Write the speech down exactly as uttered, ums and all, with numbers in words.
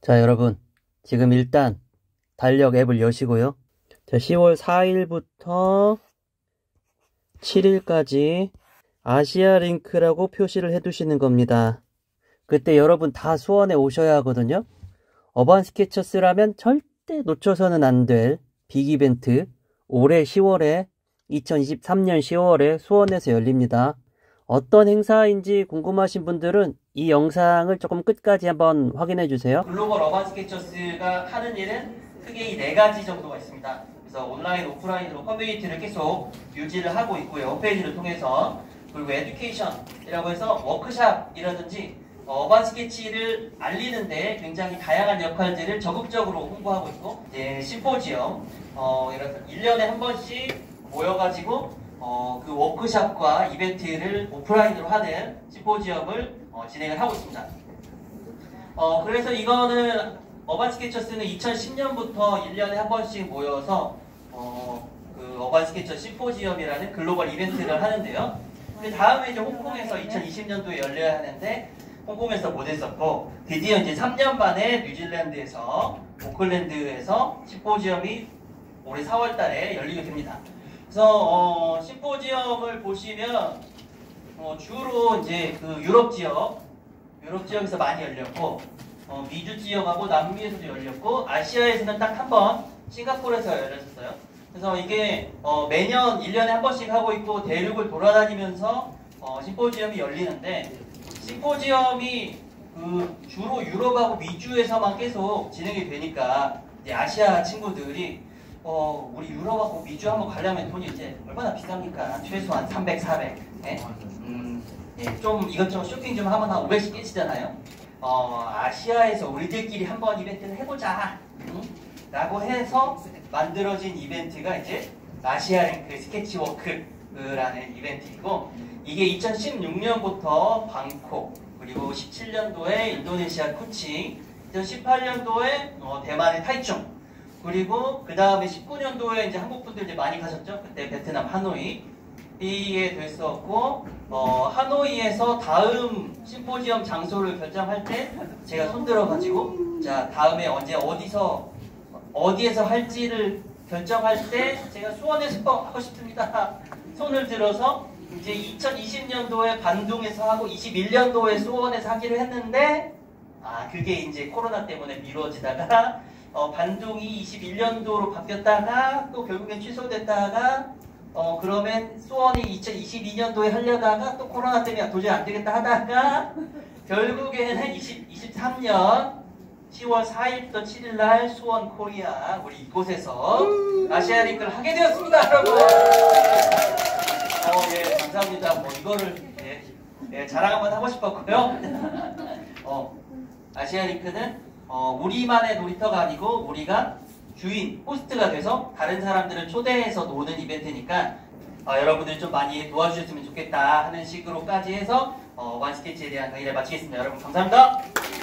자, 여러분, 지금 일단 달력 앱을 여시고요. 자, 시월 사일부터 칠일까지 아시아 링크라고 표시를 해 두시는 겁니다. 그때 여러분 다 수원에 오셔야 하거든요. 어반 스케쳐스라면 절대 놓쳐서는 안 될 빅 이벤트, 올해 시월에, 이천이십삼년 시월에 수원에서 열립니다. 어떤 행사인지 궁금하신 분들은 이 영상을 조금 끝까지 한번 확인해 주세요. 글로벌 어반 스케쳐스가 하는 일은 크게 이 네 가지 정도가 있습니다. 그래서 온라인, 오프라인으로 커뮤니티를 계속 유지를 하고 있고요. 홈페이지를 통해서. 그리고 에듀케이션이라고 해서 워크샵이라든지 어반 스케치를 알리는데 굉장히 다양한 역할들을 적극적으로 홍보하고 있고, 이제 심포지엄, 어, 일 년에 한 번씩 모여가지고 어, 그 워크샵과 이벤트를 오프라인으로 하는 심포지엄을 어, 진행을 하고 있습니다. 어, 그래서 이거는 어반 스케쳐스는 이천십년부터 일 년에 한 번씩 모여서 어, 그 어반 스케쳐 심포지엄이라는 글로벌 이벤트를 하는데요. 그 다음에 이제 홍콩에서 이천이십년도에 열려야 하는데 홍콩에서 못했었고, 드디어 이제 삼 년 만에 뉴질랜드에서 오클랜드에서 심포지엄이 올해 사월 달에 열리게 됩니다. 그래서 어, 심포지엄을 보시면 어, 주로 이제 그 유럽 지역, 유럽 지역에서 많이 열렸고, 어, 미주 지역하고 남미에서도 열렸고, 아시아에서는 딱 한 번 싱가포르에서 열렸었어요. 그래서 이게 어, 매년 일 년에 한 번씩 하고 있고 대륙을 돌아다니면서 어, 심포지엄이 열리는데, 심포지엄이 그 주로 유럽하고 미주에서만 계속 진행이 되니까 이제 아시아 친구들이 어, 우리 유럽하고 미주 한번 가려면 돈이 이제 얼마나 비쌉니까? 최소한 삼백, 사백. 예? 음, 예, 좀 이것저것 쇼핑 좀 하면 한 오백씩 깨지잖아요. 어, 아시아에서 우리들끼리 한번 이벤트를 해보자. 응? 라고 해서 만들어진 이벤트가 이제 아시아 링크 스케치워크라는 이벤트이고, 이게 이천십육년부터 방콕, 그리고 십칠년도에 인도네시아 쿠칭, 이천십팔년도에 어, 대만의 타이충, 그리고 그 다음에 십구년도에 이제 한국 분들 이제 많이 가셨죠. 그때 베트남 하노이 이게 됐었고, 어, 하노이에서 다음 심포지엄 장소를 결정할 때 제가 손들어가지고, 자, 다음에 언제 어디서 어디에서 할지를 결정할 때 제가 수원에서 하고 싶습니다. 손을 들어서 이제 이천이십년도에 반둥에서 하고 이십일년도에 수원에서 하기로 했는데, 아, 그게 이제 코로나 때문에 미뤄지다가 어, 반둥이 이십일년도로 바뀌었다가 또 결국엔 취소됐다가 어, 그러면 수원이 이천이십이년도에 하려다가 또 코로나 때문에 도저히 안 되겠다 하다가 결국에는 이십삼년 시월 사일부터 칠일날 수원 코리아, 우리 이곳에서 아시아 링크를 하게 되었습니다, 여러분. 어, 예, 감사합니다. 뭐 이거를 예, 예, 자랑 한번 하고 싶었고요. 어, 아시아 링크는 어, 우리만의 놀이터가 아니고 우리가 주인, 호스트가 돼서 다른 사람들을 초대해서 노는 이벤트니까 어, 여러분들 좀 많이 도와주셨으면 좋겠다 하는 식으로까지 해서 어, 완스케치에 대한 강의를 마치겠습니다. 여러분 감사합니다.